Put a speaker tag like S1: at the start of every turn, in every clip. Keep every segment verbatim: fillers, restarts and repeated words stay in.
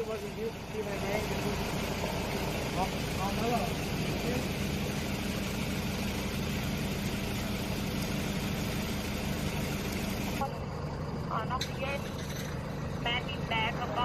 S1: ขอนอกเย็นแบนดินแบนแล้วก็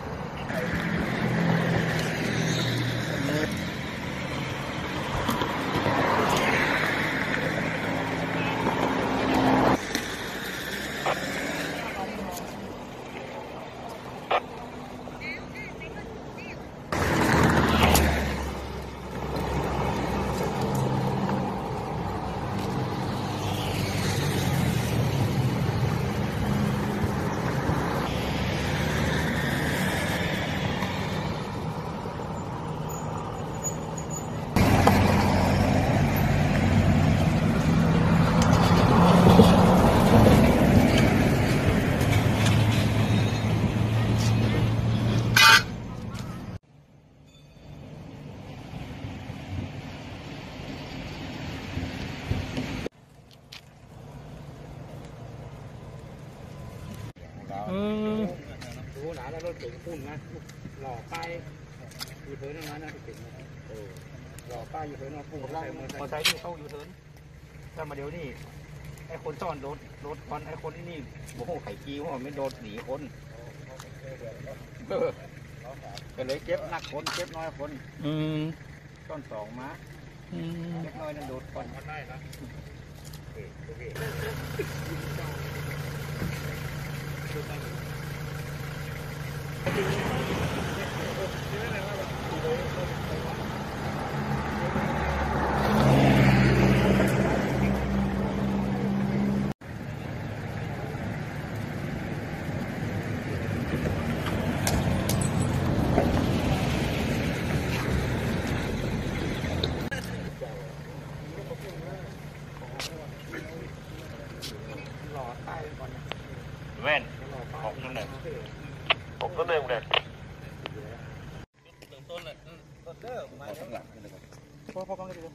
S2: ดูหนาแล้วรถเก๋งพุ่นนะหล่อป้ายอยู่เทินนั่นนะเก๋งหล่อป้ายอยู่เทินนะพุ่งได้มอเตอร์ไซค์ที่เข้าอยู่เทินถ้ามาเดี๋ยวนี้ไอ้คนซ่อนโดนโดนคนไอ้คนนี่โอ้โหไข่กิ้วไม่โดนหนีคนก็เลยเจ็บหนักคนเจ็บน้อยคนซ่อนสองมาเจ็บน้อยนั่นโดนคนได้นะ
S3: แว่นหกนั่นแหละหกก็เริ่มเลยต้นเลยต้นเด้อมาข้างหลังนี่เลยครับพอพอฟังเลยดู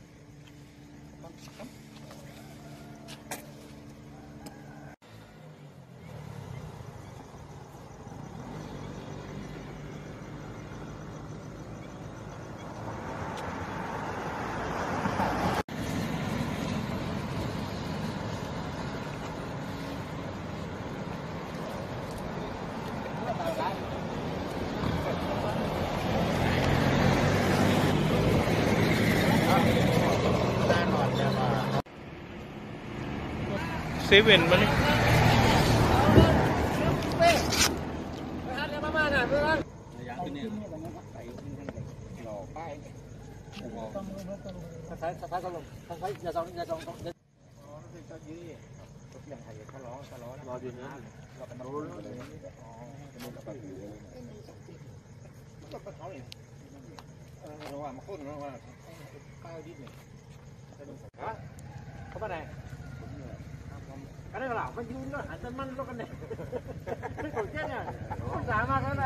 S4: เซเว่นมาเนี่ย
S2: หล่อป้ายถ้าใช้ถ้าใช้ก็ลงถ้าใช้อย่าจองอย่าจองต้องอ๋อนี่ก็ยืดอย่างไทยเขาล้อเขาล้อรออยู่นะเราเป็นรู้เลยอ๋อเป็นรู้แล้วก็ถือก็เป็นเขาเลยเออเราว่ามาคุ้นเราว่าป้ายดิ้นเนี่ยฮะเขาไปไหนกันได้หรอมันยืนแล้วหันต้นมันแล้วกันเนี่ยไม่สนใจเนี่ยสามารถกันได้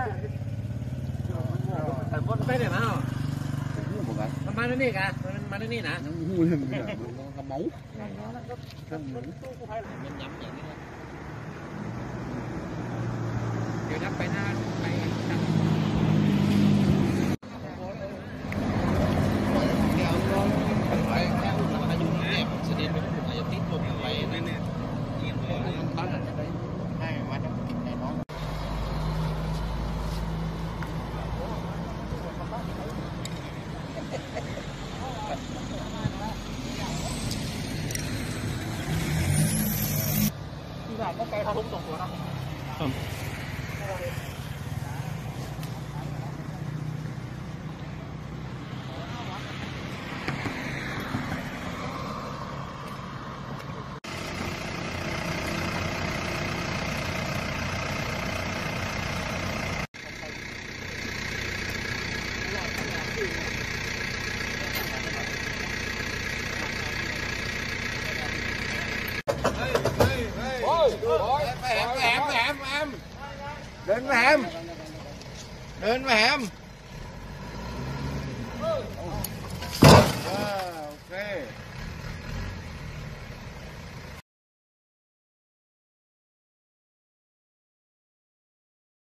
S2: แต่หมดไปเนี่ยนะมันมาที่นี่กันมันมาที่นี่นะน้ำมูเลยมันมันกระเมามันตู้กู้ภัยมันย้ำอย่างนี้เดี๋ยวนับไปหน้าไปนับเดี๋ยวลองไปแค่อุตสาหกรรมอยู่นี่เสด็จไปอาจจะติดลมไปนั่นเนี่ยบ้านอาจจะได้ให้วัดให้น้องที่บ้านก็ไกลทะลุตกหัวนะแหมแหมแหมแหมเดินแหมเดินแหม